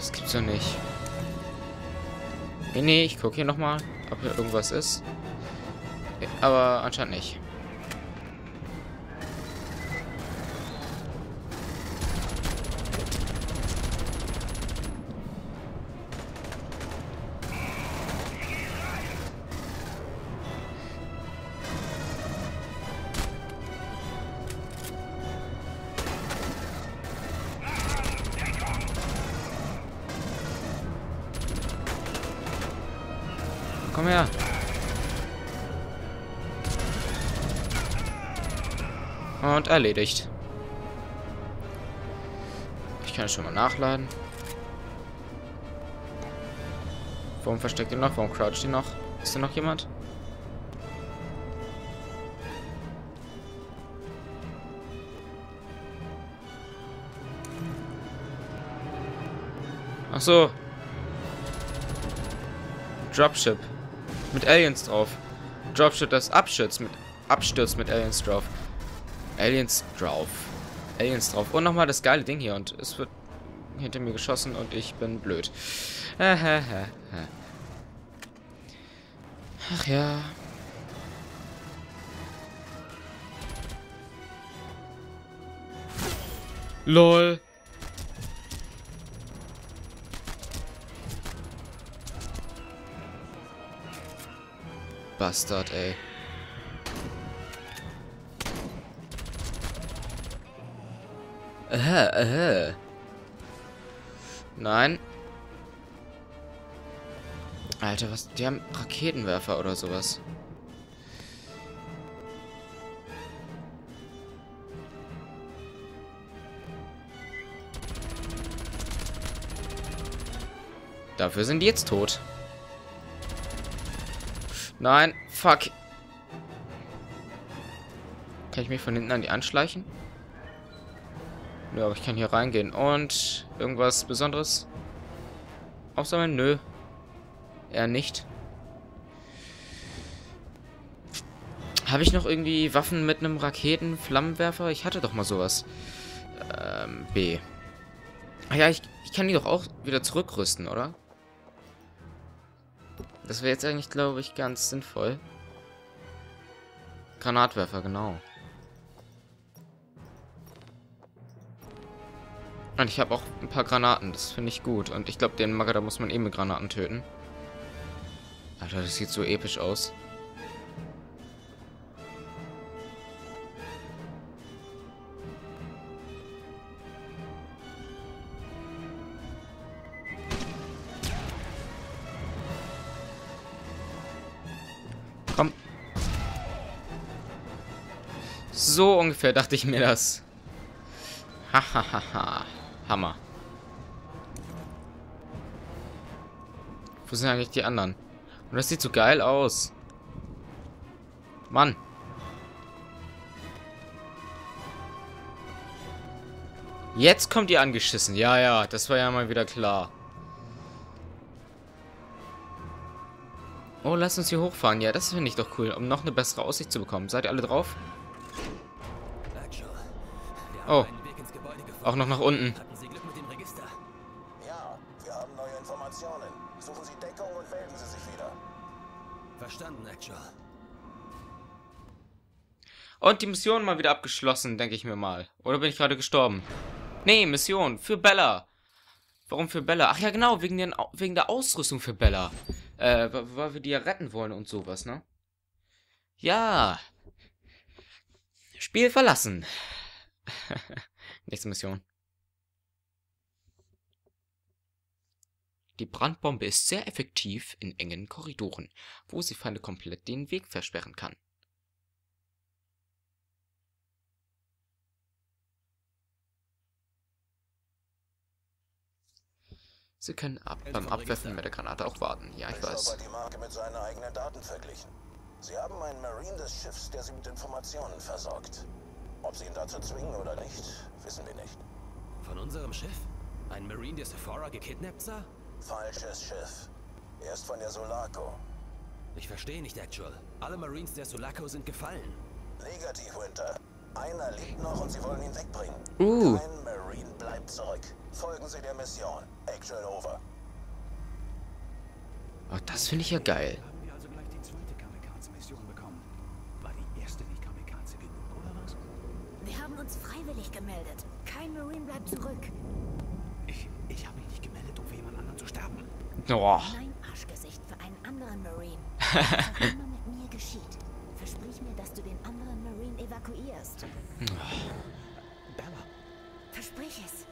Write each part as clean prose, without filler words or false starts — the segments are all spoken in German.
Das gibt's doch nicht. Nee, ich gucke hier nochmal, ob hier irgendwas ist. Aber anscheinend nicht. Komm her. Und erledigt. Ich kann schon mal nachladen. Warum versteckt ihr noch? Warum croucht ihr noch? Ist da noch jemand? Ach so. Dropship. Mit Aliens drauf. Dropship, das abstürzt mit Aliens drauf. Aliens drauf. Und nochmal das geile Ding hier. Und es wird hinter mir geschossen und ich bin blöd. Ach ja. LOL. Bastard, ey. Nein. Alter, was? Die haben Raketenwerfer oder sowas. Dafür sind die jetzt tot. Nein, fuck. Kann ich mich von hinten an die anschleichen? Ja, aber ich kann hier reingehen. Und irgendwas Besonderes aufsammeln? Nö. Eher nicht. Habe ich noch irgendwie Waffen mit einem Raketenflammenwerfer? Ich hatte doch mal sowas. B. Ah ja, ich kann die doch auch wieder zurückrüsten, oder? Das wäre jetzt eigentlich, glaube ich, ganz sinnvoll. Granatwerfer, genau. Und ich habe auch ein paar Granaten. Das finde ich gut. Und ich glaube, den Magger, da muss man eben mit Granaten töten. Alter, das sieht so episch aus. Komm. So ungefähr dachte ich mir das. Hahaha. Hammer. Wo sind eigentlich die anderen? Und das sieht so geil aus. Mann. Jetzt kommt ihr angeschissen. Ja, ja, das war ja mal wieder klar. Oh, lasst uns hier hochfahren. Ja, das finde ich doch cool, um noch eine bessere Aussicht zu bekommen. Seid ihr alle drauf? Oh. Auch noch nach unten. Hatten Sie Glück mit dem Register? Ja, wir haben neue Informationen. Suchen Sie Deckung und melden Sie sich wieder. Verstanden, Actual. Und die Mission mal wieder abgeschlossen, denke ich mir mal. Oder bin ich gerade gestorben? Nee, Mission für Bella. Warum für Bella? Ach ja, genau, wegen der Ausrüstung für Bella. Weil wir die ja retten wollen und sowas, ne? Ja. Spiel verlassen. Nächste Mission. Die Brandbombe ist sehr effektiv in engen Korridoren, wo sie Feinde komplett den Weg versperren kann. Sie können beim Abwerfen mit der Granate auch warten. Ja, ich weiß. Aber die Marke mit seinen eigenen Daten verglichen. Sie haben einen Marine des Schiffs, der sie mit Informationen versorgt. Ob sie ihn dazu zwingen oder nicht, wissen wir nicht. Von unserem Schiff? Ein Marine, der Sephora gekidnappt sah? Falsches Schiff. Er ist von der Sulaco. Ich verstehe nicht, Actual. Alle Marines der Sulaco sind gefallen. Negativ, Winter. Einer lebt noch und sie wollen ihn wegbringen. Kein Marine bleibt Ship zurück. Folgen Sie der Mission. Actual over. Oh, das finde ich ja geil. Haben wir also gleich die zweite Kamikaze-Mission bekommen. War die erste nicht Kamikaze genug, oder was? Wir haben uns freiwillig gemeldet. Kein Marine bleibt zurück. Ich habe mich nicht gemeldet, um für jemand anderen zu sterben. Oh. Nein, Arschgesicht, für einen anderen Marine. Was auch immer mit mir geschieht. Versprich mir, dass du den anderen Marine evakuierst. Bella, Versprich es.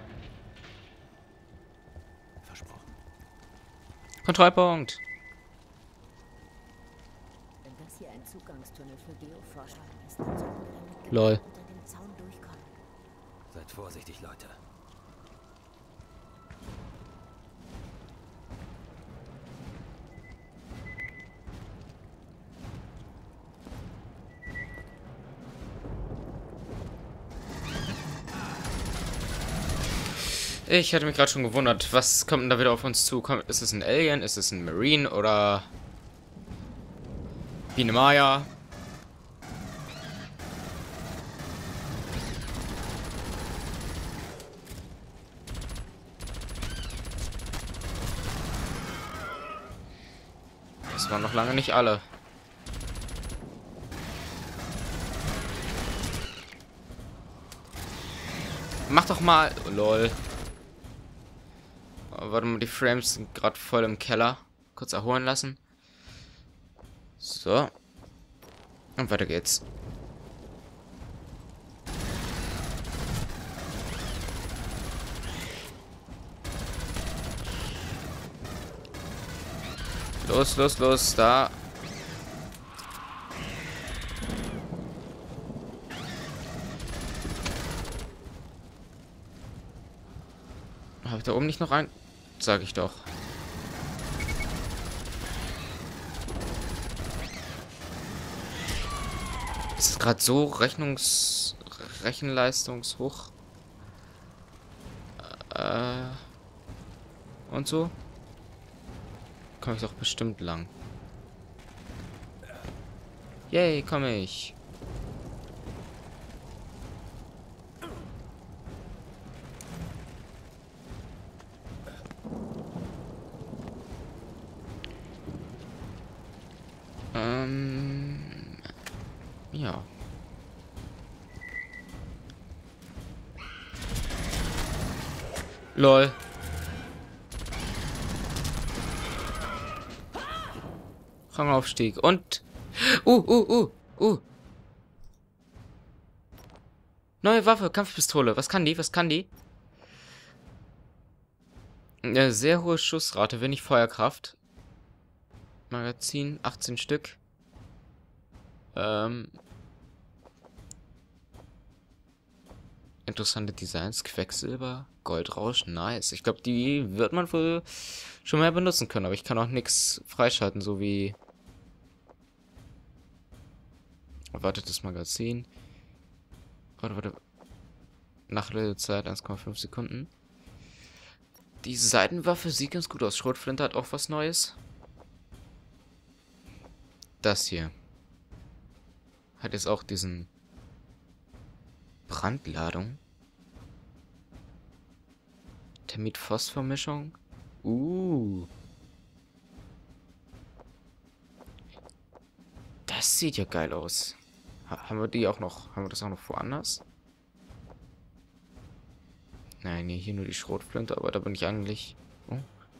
versprochen. Kontrollpunkt. Wenn das hier ein Zugangstunnel für Geoforscher ist, dann sollten wir damit Lol. unter dem Zaun durchkommen. Seid vorsichtig, Leute. Ich hatte mich gerade schon gewundert, was kommt denn da wieder auf uns zu? Ist es ein Alien? Ist es ein Marine? Oder Biene Maya? Das waren noch lange nicht alle. Mach doch mal... Oh, lol. Oh, warte mal, die Frames sind gerade voll im Keller. Kurz erholen lassen. So. Und weiter geht's. Los, los, los, da. Habe ich da oben nicht noch ein? Sag ich doch. Das ist gerade so Rechenleistungshoch. Und so. Komme ich doch bestimmt lang. Yay, komme ich. Ja. Lol. Rangaufstieg und neue Waffe, Kampfpistole. Was kann die? Was kann die? Eine sehr hohe Schussrate, wenig Feuerkraft. Magazin, 18 Stück. Interessante Designs, Quecksilber, Goldrausch, nice. Ich glaube, die wird man wohl schon mehr benutzen können, aber ich kann auch nichts freischalten, so wie... Erwartet das Magazin. Warte. Nachladezeit 1,5 Sekunden. Die Seitenwaffe sieht ganz gut aus. Schrotflinte hat auch was Neues. Das hier. Hat jetzt auch diesen Brandladung. Thermit-Phosphor-Mischung. Das sieht ja geil aus. Haben wir die auch noch? Haben wir das auch noch woanders? Nein, nee, hier nur die Schrotflinte, aber da bin ich eigentlich... Oh.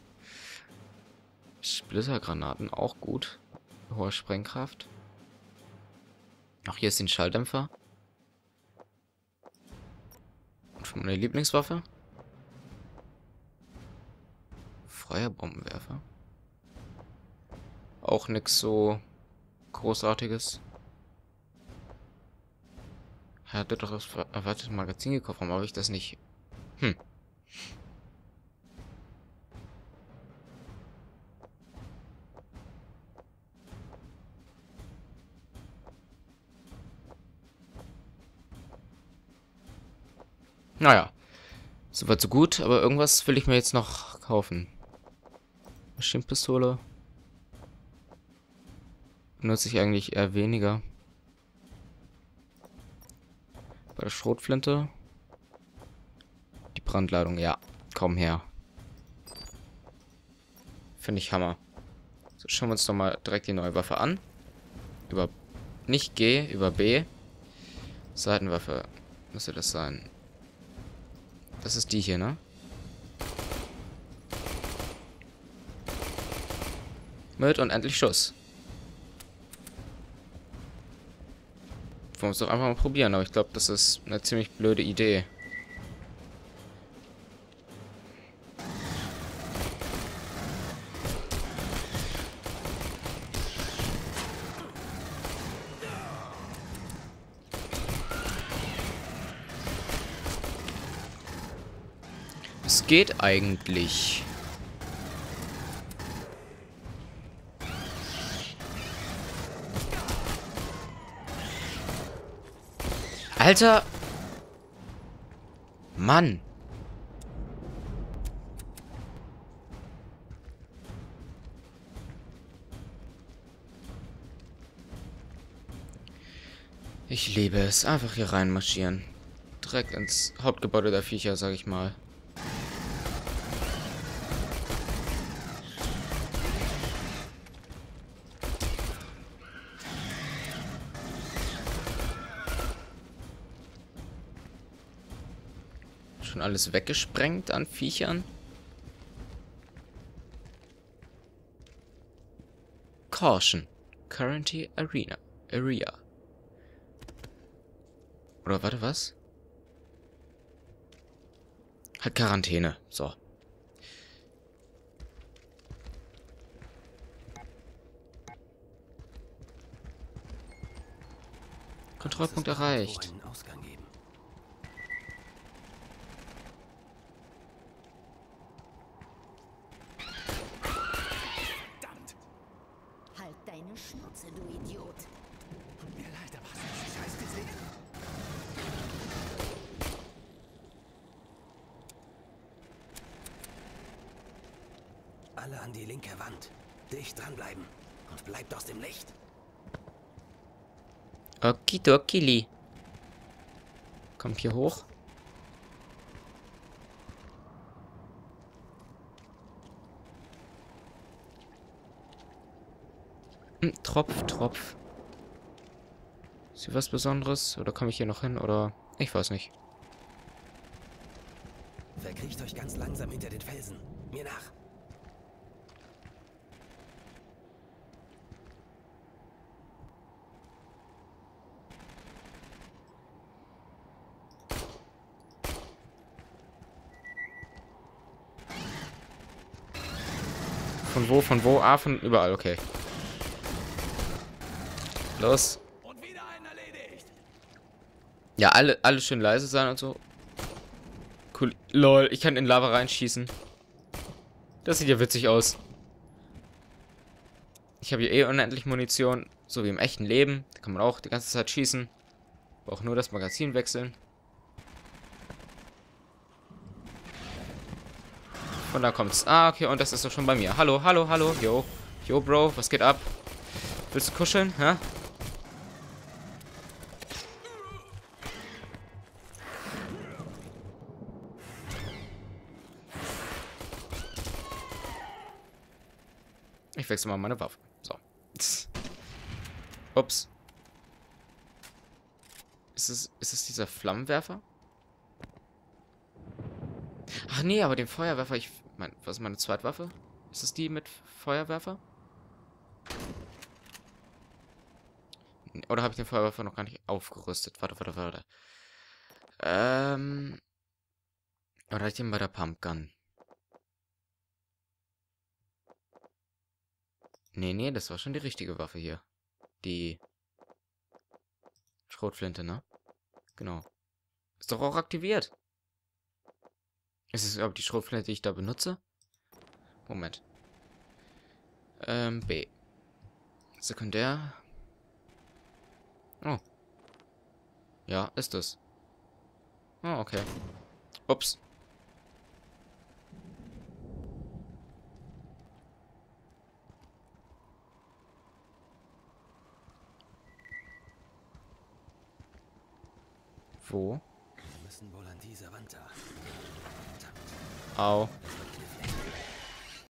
Splittergranaten, auch gut. Hohe Sprengkraft. Auch hier ist den Schalldämpfer. Und für meine Lieblingswaffe. Feuerbombenwerfer. Auch nix so Großartiges. Er hatte doch das erwartete Magazin gekauft. Warum habe ich das nicht? Naja. Soweit so gut, aber irgendwas will ich mir jetzt noch kaufen. Maschinenpistole. Benutze ich eigentlich eher weniger. Bei der Schrotflinte. Die Brandladung, ja. Komm her. Finde ich Hammer. So, schauen wir uns doch mal direkt die neue Waffe an. Über... Nicht G, über B. Seitenwaffe. Müsste das sein. Das ist die hier, ne? Mit unendlich Schuss. Wollen wir es doch einfach mal probieren, aber ich glaube, das ist eine ziemlich blöde Idee. Es geht eigentlich. Alter! Mann! Ich liebe es. Einfach hier reinmarschieren. Direkt ins Hauptgebäude der Viecher, sag ich mal. Schon alles weggesprengt an Viechern. Caution. Currently Area. Oder warte, was? Halt Quarantäne. So. Kontrollpunkt erreicht. Einen Ausgang geben. Verdammt! Halt deine Schnauze, du Idiot. Tut mir leid, aber hast du diesen Scheiß gesehen? Alle an die linke Wand. Dicht dranbleiben. Und bleibt aus dem Licht. Okidokili. Kommt hier hoch. Tropf, Tropf. Ist hier was Besonderes? Oder komme ich hier noch hin? Oder... Ich weiß nicht. Verkriecht euch ganz langsam hinter den Felsen. Mir nach. Von wo? Von wo? Ah, von überall. Okay. Los. Und wieder einen erledigt! Ja, alle schön leise sein und so. Cool. Lol, ich kann in Lava reinschießen. Das sieht ja witzig aus. Ich habe hier eh unendlich Munition. So wie im echten Leben. Da kann man auch die ganze Zeit schießen. Braucht nur das Magazin wechseln. Von da kommt's. Ah, okay, und das ist doch schon bei mir. Hallo, hallo, hallo. Yo. Yo, Bro, was geht ab? Willst du kuscheln, hä? Ich wechsle mal meine Waffe. So. Ups. Ist es dieser Flammenwerfer? Ach nee, aber den Feuerwerfer, was ist meine Zweitwaffe? Ist es die mit Feuerwerfer? Oder habe ich den Feuerwerfer noch gar nicht aufgerüstet? Warte. Oder hatte ich den bei der Pumpgun? Nee, das war schon die richtige Waffe hier. Die Schrotflinte, ne? Genau. Ist doch auch aktiviert. Ist es überhaupt die Schrotflinte, die ich da benutze? Moment. B. Sekundär. Oh. Ja, ist es. Oh, okay. Ups. Wo? Wir müssen wohl an dieser Wand da. Au.